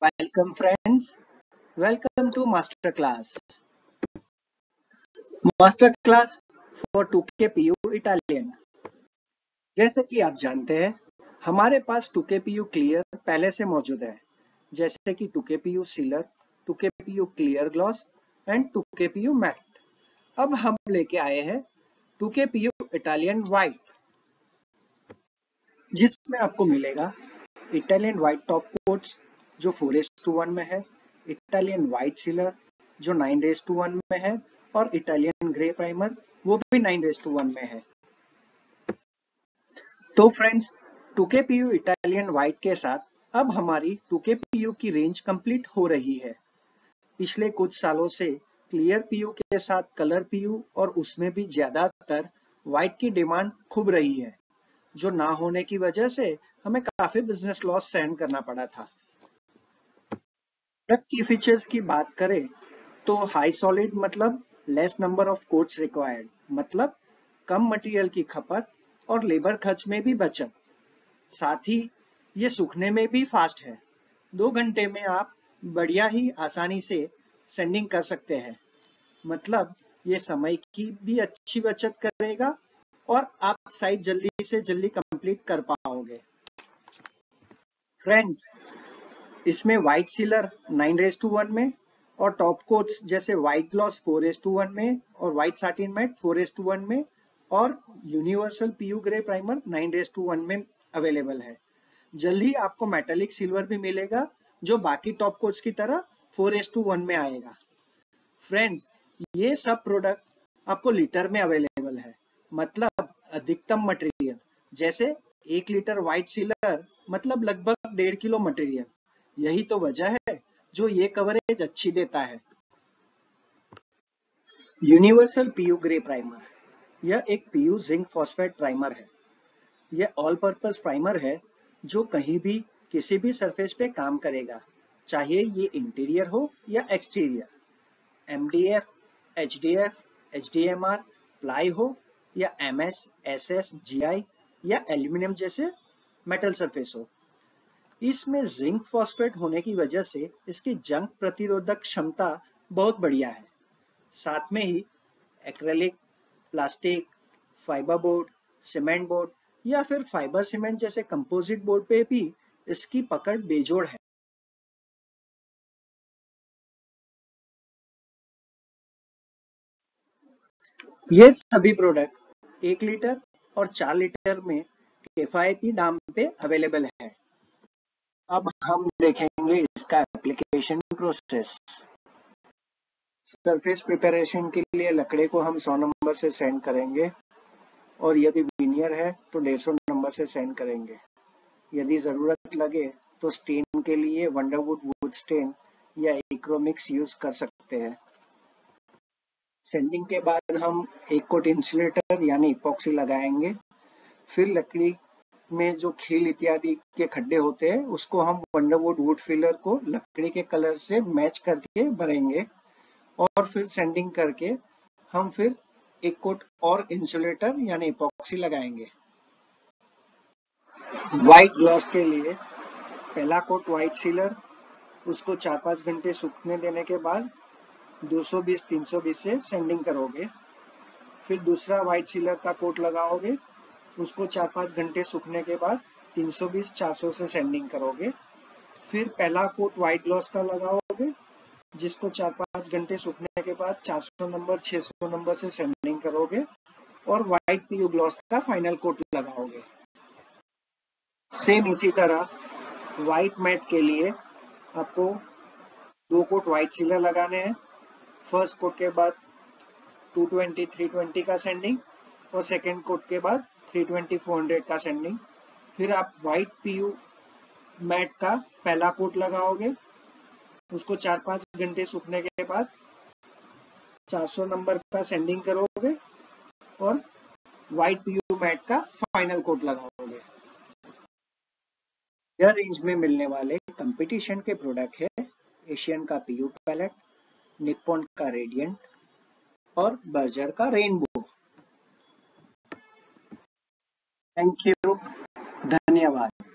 Welcome friends, welcome to Masterclass. Masterclass for 2KPU Italian. जैसे कि आप जानते हैं, हमारे पास 2KPU क्लियर पहले से मौजूद है, जैसे कि 2KPU sealer, 2KPU clear gloss and 2KPU matt. अब हम लेके आए हैं 2KPU इटालियन व्हाइट, जिसमें आपको मिलेगा इटालियन व्हाइट टॉप कोट्स जो 4:1 में है, इटालियन व्हाइट सीलर जो 9:1 में है और इटालियन ग्रे प्राइमर वो भी 9:1 में है. तो फ्रेंड्स, 2KPU इटालियन व्हाइट के साथ अब हमारी 2KPU की रेंज कंप्लीट हो रही है. पिछले कुछ सालों से क्लियर पीयू के साथ कलर पीयू और उसमें भी ज्यादातर व्हाइट की डिमांड खूब रही है, जो ना होने की वजह से हमें काफी बिजनेस लॉस सहन करना पड़ा था. प्रोडक्ट की फीचर्स की बात करें तो हाई सॉलिड मतलब less number of coats required, मतलब कम मटेरियल की खपत और लेबर खर्च में भी बचत. साथ ही ये सूखने में भी फास्ट है. 2 घंटे में आप बढ़िया ही आसानी से सेंडिंग कर सकते हैं. मतलब ये समय की भी अच्छी बचत करेगा और आप साइट जल्दी से जल्दी कंप्लीट कर पाओगे. फ्रेंड्स, इसमें व्हाइट सीलर 9:1 में और टॉप कोट्स जैसे व्हाइट ग्लॉस 4:1 में और व्हाइट साटिन मैट 4:1 में और यूनिवर्सल पीयू ग्रे प्राइमर 9:1 में अवेलेबल है. जल्द ही आपको मेटालिक सिल्वर भी मिलेगा जो बाकी टॉप कोट्स की तरह 4:1 में आएगा. फ्रेंड्स, ये सब प्रोडक्ट आपको लीटर में अवेलेबल है, मतलब अधिकतम मटेरियल. जैसे 1 लीटर व्हाइट सीलर मतलब लगभग 1.5 किलो मटेरियल. यही तो वजह है जो ये कवरेज अच्छी देता है. यूनिवर्सल पीयू ग्रे प्राइमर, यह एक पीयू जिंक फॉस्फेट प्राइमर है. यह ऑल पर्पस प्राइमर है जो कहीं भी किसी भी सरफेस पे काम करेगा, चाहे ये इंटीरियर हो या exterior. MDF, HDF, HDMR, ply हो या MS, SS, GI या एल्यूमिनियम जैसे मेटल सरफेस हो. इसमें जिंक फॉस्फेट होने की वजह से इसकी जंग प्रतिरोधक क्षमता बहुत बढ़िया है. साथ में ही acrylic, plastic, fibre board, cement board या फिर फाइबर सीमेंट जैसे कंपोजिट बोर्ड पे भी इसकी पकड़ बेजोड़ है. ये सभी प्रोडक्ट 1 लीटर और 4 लीटर में किफायती दाम पे अवेलेबल है. अब हम देखेंगे इसका एप्लीकेशन प्रोसेस. सरफेस प्रिपरेशन के लिए लकड़ी को हम 100 नंबर से सेंड करेंगे और यदि विनियर है तो 150 नंबर से सेंड करेंगे. यदि जरूरत लगे तो स्टेन के लिए वंडरवुड वुड स्टेन या एक्रोमिक्स यूज कर सकते हैं. सेंडिंग के बाद हम एक कोट इंसुलेटर यानी इपॉक्सी लगाएंगे. फिर लकड़ी में जो खील इत्यादि के खड्डे होते हैं उसको हम वंडरवुड वुड फिलर को लकड़ी के कलर से मैच करके भरेंगे और फिर सेंडिंग करके हम फिर एक कोट और इंसुलेटर यानी इपॉक्सी लगाएंगे. व्हाइट ग्लॉस के लिए पहला कोट व्हाइट सीलर, उसको 4-5 घंटे सूखने देने के बाद 220-320 से सेंडिंग करोगे. फिर दूसरा व्हाइट सीलर का कोट लगाओगे, उसको 4-5 घंटे सूखने के बाद 320-400 से सेंडिंग करोगे. फिर पहला कोट व्हाइट ग्लॉस का लगाओगे, जिसको 4-5 घंटे सूखने के बाद 400 नंबर 600 नंबर से सेंडिंग करोगे और व्हाइट पीयू ग्लॉस का फाइनल कोट लगाओगे. सेम इसी तरह व्हाइट मैट के लिए आपको 2 कोट व्हाइट सीलर लगाने हैं. फर्स्ट कोट के बाद 220-320 का सेंडिंग और सेकेंड कोट के बाद 320-400 का सेंडिंग. फिर आप व्हाइट पीयू मैट का पहला कोट लगाओगे, उसको 4-5 घंटे सूखने के बाद 400 नंबर का सेंडिंग करोगे और व्हाइट पीयू मैट का फाइनल कोट लगाओगे. यह रेंज में मिलने वाले कंपटीशन के प्रोडक्ट है एशियन का पीयू पैलेट, निप्पॉन का रेडियंट और बर्जर का रेनबो. थैंक यू, धन्यवाद.